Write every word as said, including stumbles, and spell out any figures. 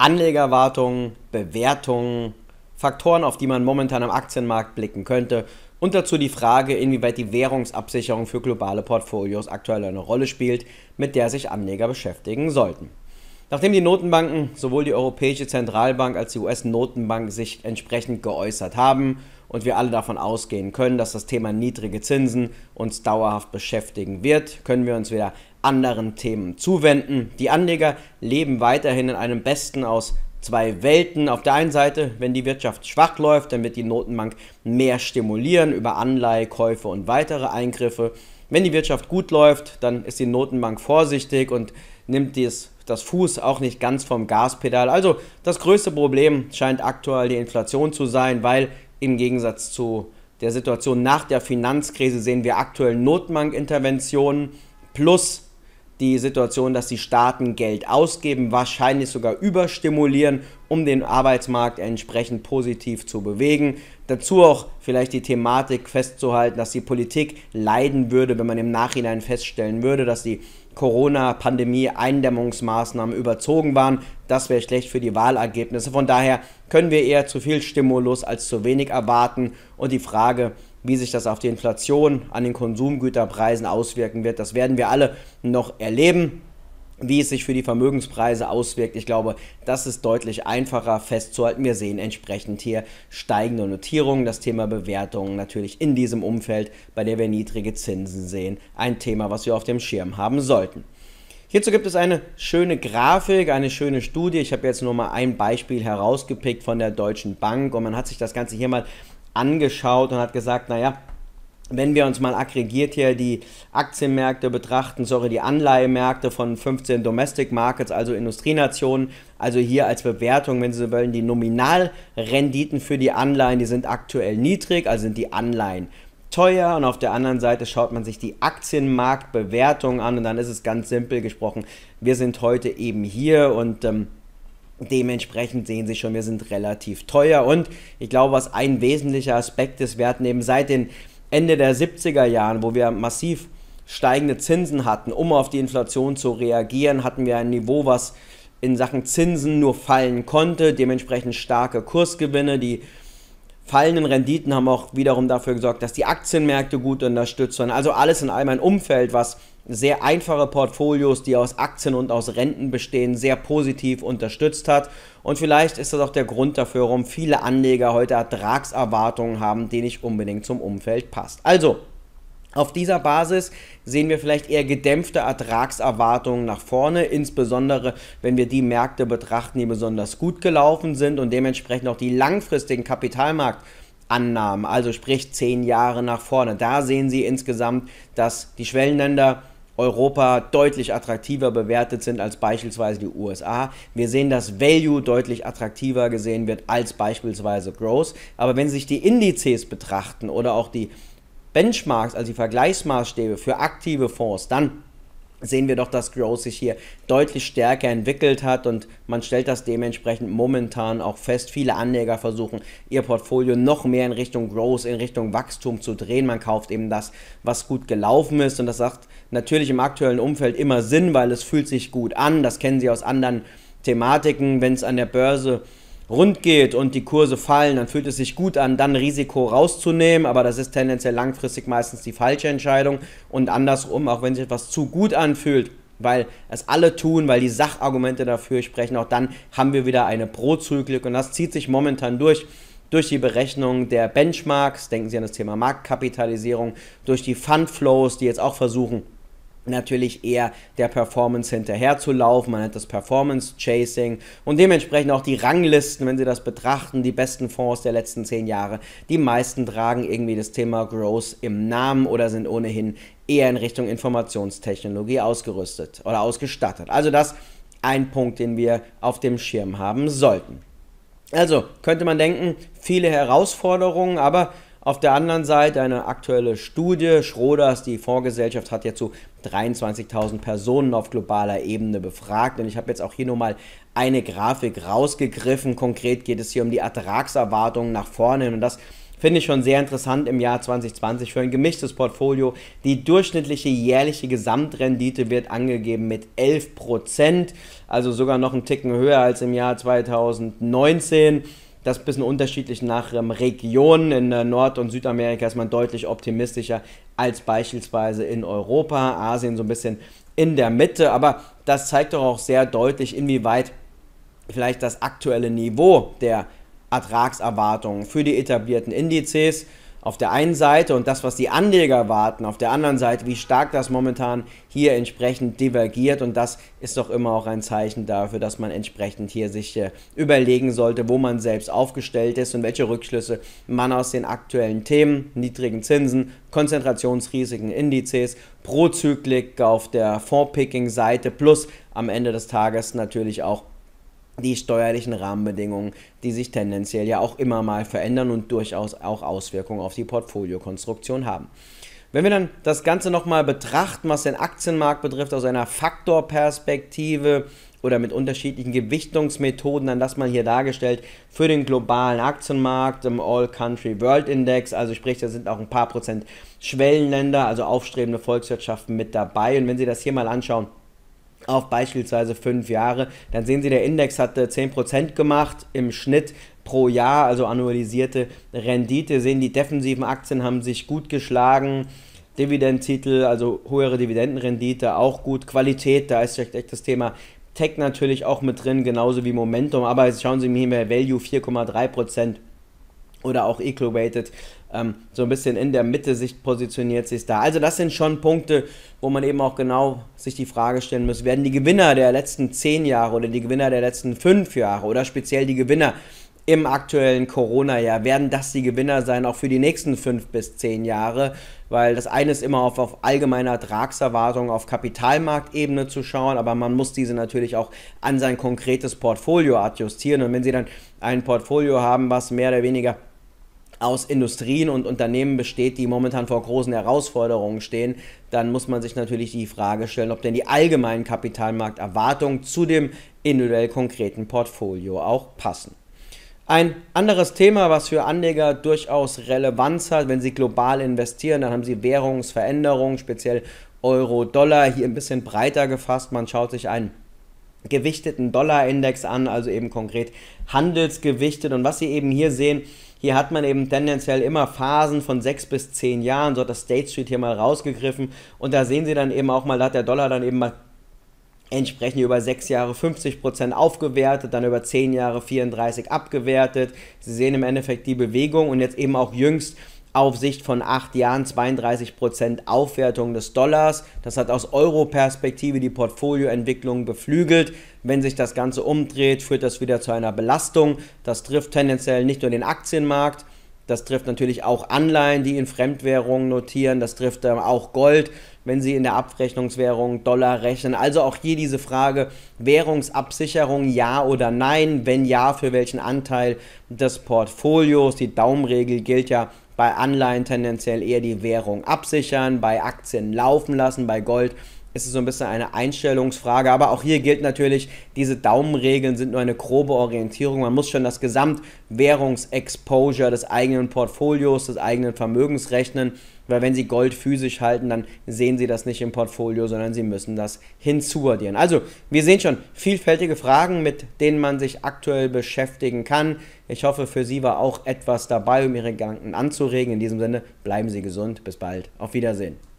Anlegerwartungen, Bewertungen, Faktoren, auf die man momentan am Aktienmarkt blicken könnte und dazu die Frage, inwieweit die Währungsabsicherung für globale Portfolios aktuell eine Rolle spielt, mit der sich Anleger beschäftigen sollten. Nachdem die Notenbanken, sowohl die Europäische Zentralbank als die U S-Notenbank, sich entsprechend geäußert haben und wir alle davon ausgehen können, dass das Thema niedrige Zinsen uns dauerhaft beschäftigen wird, können wir uns wieder anderen Themen zuwenden. Die Anleger leben weiterhin in einem besten aus zwei Welten. Auf der einen Seite, wenn die Wirtschaft schwach läuft, dann wird die Notenbank mehr stimulieren über Anleihekäufe und weitere Eingriffe. Wenn die Wirtschaft gut läuft, dann ist die Notenbank vorsichtig und nimmt dies, das Fuß auch nicht ganz vom Gaspedal. Also das größte Problem scheint aktuell die Inflation zu sein, weil im Gegensatz zu der Situation nach der Finanzkrise sehen wir aktuell Notenbankinterventionen plus die Situation, dass die Staaten Geld ausgeben, wahrscheinlich sogar überstimulieren, um den Arbeitsmarkt entsprechend positiv zu bewegen. Dazu auch vielleicht die Thematik festzuhalten, dass die Politik leiden würde, wenn man im Nachhinein feststellen würde, dass die Corona-Pandemie-Eindämmungsmaßnahmen überzogen waren. Das wäre schlecht für die Wahlergebnisse. Von daher können wir eher zu viel Stimulus als zu wenig erwarten. Und die Frage, wie sich das auf die Inflation an den Konsumgüterpreisen auswirken wird, das werden wir alle noch erleben. Wie es sich für die Vermögenspreise auswirkt, ich glaube, das ist deutlich einfacher festzuhalten. Wir sehen entsprechend hier steigende Notierungen, das Thema Bewertungen natürlich in diesem Umfeld, bei der wir niedrige Zinsen sehen, ein Thema, was wir auf dem Schirm haben sollten. Hierzu gibt es eine schöne Grafik, eine schöne Studie. Ich habe jetzt nur mal ein Beispiel herausgepickt von der Deutschen Bank und man hat sich das Ganze hier mal angeschaut und hat gesagt, naja, wenn wir uns mal aggregiert hier die Aktienmärkte betrachten, sorry, die Anleihemärkte von fünfzehn Domestic Markets, also Industrienationen, also hier als Bewertung, wenn Sie so wollen, die Nominalrenditen für die Anleihen, die sind aktuell niedrig, also sind die Anleihen teuer, und auf der anderen Seite schaut man sich die Aktienmarktbewertung an und dann ist es ganz simpel gesprochen, wir sind heute eben hier und ähm, dementsprechend sehen Sie schon, wir sind relativ teuer. Und ich glaube, was ein wesentlicher Aspekt ist, wir hatten eben seit den Ende der siebziger Jahren, wo wir massiv steigende Zinsen hatten, um auf die Inflation zu reagieren, hatten wir ein Niveau, was in Sachen Zinsen nur fallen konnte, dementsprechend starke Kursgewinne. Die fallenden Renditen haben auch wiederum dafür gesorgt, dass die Aktienmärkte gut unterstützt waren. Also alles in allem ein Umfeld, was sehr einfache Portfolios, die aus Aktien und aus Renten bestehen, sehr positiv unterstützt hat. Und vielleicht ist das auch der Grund dafür, warum viele Anleger heute Ertragserwartungen haben, die nicht unbedingt zum Umfeld passt. Also, auf dieser Basis sehen wir vielleicht eher gedämpfte Ertragserwartungen nach vorne, insbesondere wenn wir die Märkte betrachten, die besonders gut gelaufen sind und dementsprechend auch die langfristigen Kapitalmarktannahmen, also sprich zehn Jahre nach vorne. Da sehen Sie insgesamt, dass die Schwellenländer Europa deutlich attraktiver bewertet sind als beispielsweise die U S A. Wir sehen, dass Value deutlich attraktiver gesehen wird als beispielsweise Growth. Aber wenn Sie sich die Indizes betrachten oder auch die Benchmarks, also die Vergleichsmaßstäbe für aktive Fonds, dann sehen wir doch, dass Growth sich hier deutlich stärker entwickelt hat und man stellt das dementsprechend momentan auch fest. Viele Anleger versuchen, ihr Portfolio noch mehr in Richtung Growth, in Richtung Wachstum zu drehen. Man kauft eben das, was gut gelaufen ist, und das sagt natürlich im aktuellen Umfeld immer Sinn, weil es fühlt sich gut an. Das kennen Sie aus anderen Thematiken. Wenn es an der Börse rund geht und die Kurse fallen, dann fühlt es sich gut an, dann Risiko rauszunehmen, aber das ist tendenziell langfristig meistens die falsche Entscheidung, und andersrum, auch wenn sich etwas zu gut anfühlt, weil es alle tun, weil die Sachargumente dafür sprechen, auch dann haben wir wieder eine Prozyklik, und das zieht sich momentan durch, durch die Berechnung der Benchmarks, denken Sie an das Thema Marktkapitalisierung, durch die Fundflows, die jetzt auch versuchen, natürlich eher der Performance hinterher zu laufen. Man nennt das Performance Chasing, und dementsprechend auch die Ranglisten, wenn Sie das betrachten, die besten Fonds der letzten zehn Jahre, die meisten tragen irgendwie das Thema Growth im Namen oder sind ohnehin eher in Richtung Informationstechnologie ausgerüstet oder ausgestattet. Also das ein Punkt, den wir auf dem Schirm haben sollten. Also könnte man denken, viele Herausforderungen, aber auf der anderen Seite eine aktuelle Studie, Schroders, die Fondsgesellschaft, hat jetzt so dreiundzwanzigtausend Personen auf globaler Ebene befragt, und ich habe jetzt auch hier nochmal eine Grafik rausgegriffen. Konkret geht es hier um die Ertragserwartungen nach vorne, und das finde ich schon sehr interessant im Jahr zwanzig zwanzig für ein gemischtes Portfolio. Die durchschnittliche jährliche Gesamtrendite wird angegeben mit elf Prozent, also sogar noch einen Ticken höher als im Jahr zweitausendneunzehn. Das ist ein bisschen unterschiedlich nach ähm, Regionen. In äh, Nord- und Südamerika ist man deutlich optimistischer als beispielsweise in Europa, Asien so ein bisschen in der Mitte, aber das zeigt doch auch sehr deutlich, inwieweit vielleicht das aktuelle Niveau der Ertragserwartungen für die etablierten Indizes auf der einen Seite und das, was die Anleger erwarten, auf der anderen Seite, wie stark das momentan hier entsprechend divergiert, und das ist doch immer auch ein Zeichen dafür, dass man entsprechend hier sich äh, überlegen sollte, wo man selbst aufgestellt ist und welche Rückschlüsse man aus den aktuellen Themen, niedrigen Zinsen, Konzentrationsrisiken, Indizes, Prozyklik auf der Fondspicking-Seite plus am Ende des Tages natürlich auch die steuerlichen Rahmenbedingungen, die sich tendenziell ja auch immer mal verändern und durchaus auch Auswirkungen auf die Portfoliokonstruktion haben. Wenn wir dann das Ganze nochmal betrachten, was den Aktienmarkt betrifft, aus einer Faktorperspektive oder mit unterschiedlichen Gewichtungsmethoden, dann das mal hier dargestellt für den globalen Aktienmarkt im All-Country-World-Index, also sprich, da sind auch ein paar Prozent Schwellenländer, also aufstrebende Volkswirtschaften mit dabei, und wenn Sie das hier mal anschauen, auf beispielsweise fünf Jahre, dann sehen Sie, der Index hat zehn Prozent gemacht im Schnitt pro Jahr, also annualisierte Rendite. Sie sehen, die defensiven Aktien haben sich gut geschlagen, Dividendentitel, also höhere Dividendenrendite auch gut, Qualität, da ist echt das Thema Tech natürlich auch mit drin, genauso wie Momentum, aber jetzt schauen Sie mir hier Value vier Komma drei Prozent oder auch Equal-Weighted, ähm, so ein bisschen in der Mitte sich positioniert sich da. Also das sind schon Punkte, wo man eben auch genau sich die Frage stellen muss, werden die Gewinner der letzten zehn Jahre oder die Gewinner der letzten fünf Jahre oder speziell die Gewinner im aktuellen Corona-Jahr, werden das die Gewinner sein, auch für die nächsten fünf bis zehn Jahre, weil das eine ist immer auf, auf allgemeine Ertragserwartungen auf Kapitalmarktebene zu schauen, aber man muss diese natürlich auch an sein konkretes Portfolio adjustieren, und wenn Sie dann ein Portfolio haben, was mehr oder weniger aus Industrien und Unternehmen besteht, die momentan vor großen Herausforderungen stehen, dann muss man sich natürlich die Frage stellen, ob denn die allgemeinen Kapitalmarkterwartungen zu dem individuell konkreten Portfolio auch passen. Ein anderes Thema, was für Anleger durchaus Relevanz hat, wenn sie global investieren, dann haben sie Währungsveränderungen, speziell Euro, Dollar, hier ein bisschen breiter gefasst. Man schaut sich einen gewichteten Dollarindex an, also eben konkret handelsgewichtet, und was Sie eben hier sehen, hier hat man eben tendenziell immer Phasen von sechs bis zehn Jahren, so hat das State Street hier mal rausgegriffen, und da sehen Sie dann eben auch mal, da hat der Dollar dann eben mal entsprechend über sechs Jahre fünfzig Prozent aufgewertet, dann über zehn Jahre vierunddreißig abgewertet. Sie sehen im Endeffekt die Bewegung, und jetzt eben auch jüngst auf Sicht von acht Jahren zweiunddreißig Prozent Aufwertung des Dollars. Das hat aus Euro-Perspektive die Portfolioentwicklung beflügelt. Wenn sich das Ganze umdreht, führt das wieder zu einer Belastung. Das trifft tendenziell nicht nur den Aktienmarkt, das trifft natürlich auch Anleihen, die in Fremdwährungen notieren, das trifft ähm, auch Gold, wenn Sie in der Abrechnungswährung Dollar rechnen. Also auch hier diese Frage, Währungsabsicherung, ja oder nein, wenn ja, für welchen Anteil des Portfolios. Die Daumenregel gilt ja bei Anleihen tendenziell eher die Währung absichern, bei Aktien laufen lassen, bei Gold ist es so ein bisschen eine Einstellungsfrage, aber auch hier gilt natürlich, diese Daumenregeln sind nur eine grobe Orientierung. Man muss schon das Gesamtwährungsexposure des eigenen Portfolios, des eigenen Vermögens rechnen, weil wenn Sie Gold physisch halten, dann sehen Sie das nicht im Portfolio, sondern Sie müssen das hinzuaddieren. Also, wir sehen schon vielfältige Fragen, mit denen man sich aktuell beschäftigen kann. Ich hoffe, für Sie war auch etwas dabei, um Ihre Gedanken anzuregen. In diesem Sinne, bleiben Sie gesund. Bis bald. Auf Wiedersehen.